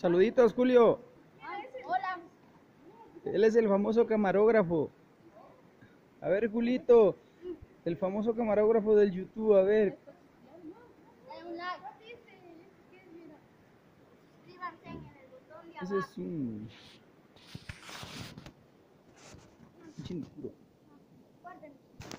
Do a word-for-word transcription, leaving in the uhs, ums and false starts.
Saluditos, Julio. Hola. Él es el famoso camarógrafo. A ver, Julito, el famoso camarógrafo del YouTube, a ver. Dale un like. Suscríbanse en el botón de Ese abajo. es un... un chingo. Guárdenlo.